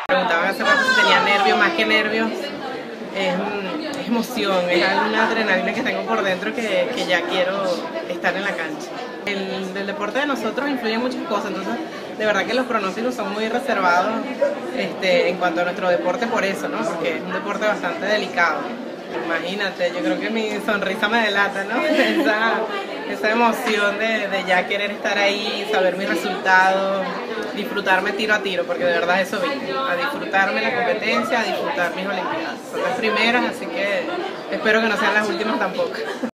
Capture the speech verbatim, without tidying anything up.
Preguntaban hace rato si tenía nervios, más que nervios, es, es emoción, es una adrenalina que tengo por dentro que, que ya quiero estar en la cancha. El, el deporte de nosotros influye en muchas cosas, entonces de verdad que los pronósticos son muy reservados este, en cuanto a nuestro deporte por eso, ¿no? Porque es un deporte bastante delicado. Imagínate, yo creo que mi sonrisa me delata, ¿no? Esa, esa emoción de, de ya querer estar ahí, saber mis resultados, disfrutarme tiro a tiro, porque de verdad eso vine, a disfrutarme la competencia, a disfrutar mis olimpiadas. Son las primeras, así que espero que no sean las últimas tampoco.